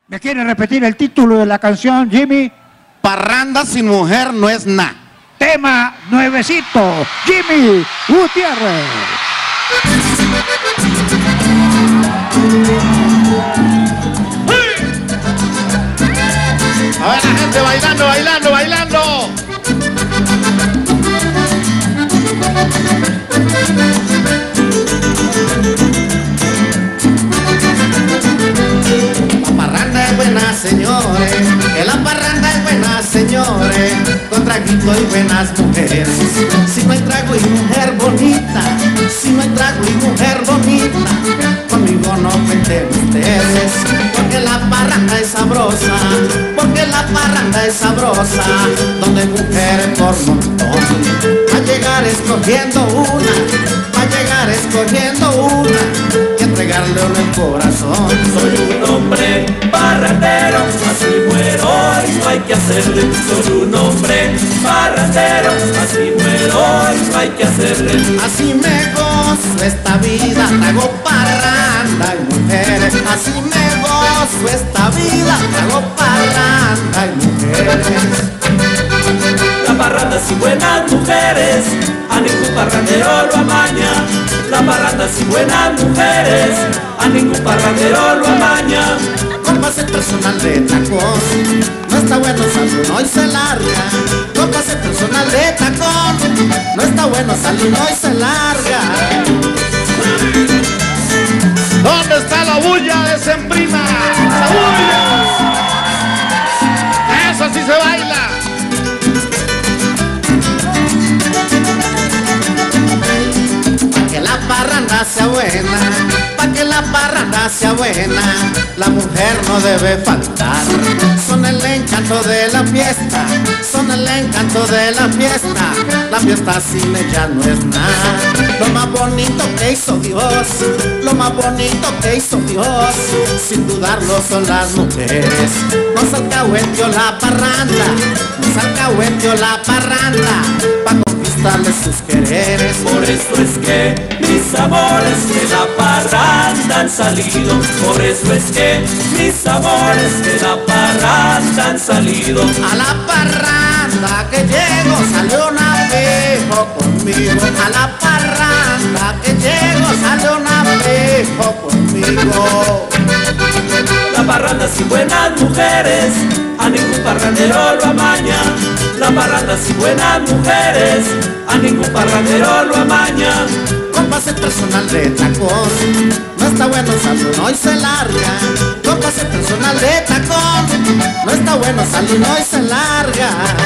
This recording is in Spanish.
¿Me quiere repetir el título de la canción, Jimmy? Parranda sin mujer no es nada. Tema nuevecito, Jimmy Gutiérrez. A ver la gente bailando, bailando, bailando. La parranda es buena, señores, que la parranda es buena, señores, con traguito y buenas mujeres. Si no hay trago y mujer bonita, si no hay trago y mujer bonita, conmigo no cuenten ustedes, porque la parranda es sabrosa, porque la parranda es sabrosa, donde hay mujeres por montón. Va a llegar escogiendo una, va a llegar escogiendo una, y entregarle uno el corazón. Soy un hombre parrandero, así muero y no hay que hacerle. Soy un hombre parrandero, así muero y no hay que hacerle. Así me gozo esta vida, trago parranda y mujeres. Así me gozo esta vida, trago parranda y mujeres. La parranda sin buenas mujeres, a ningún parrandero lo amaña. La parranda sin buenas mujeres, a ningún parrandero lo amaña. Con pase personal de tacón, no está bueno salir uno y se larga. Con pase personal de tacón, no está bueno salir uno y se larga. ¿Dónde está la bulla de Sembrina? ¡La bulla! ¡Eso sí se baila! Pa' que la parranda sea buena, pa' que la parranda sea buena, la mujer no debe faltar. Son el encanto de la fiesta, son el encanto de la fiesta sin ella no es nada. Lo más bonito que hizo Dios, lo más bonito que hizo Dios, sin dudarlo son las mujeres. Nos alcahueteó la parranda, nos alcahueteó la parranda, pa' conquistarle sus quereres. Por eso es que mis amores de la parranda han salido. Por eso es que mis amores de la parranda han salido. A la parranda que llego salió un abejo conmigo. A la parranda que llego salió un abejo conmigo. La parranda sin buenas mujeres, a ningún parrandero lo amaña. La parranda sin buenas mujeres, a ningún parrandero lo amaña. Con pase personal de tacón, no está bueno salir uno y se larga. Con pase personal de tacón, no está bueno salir uno y se larga.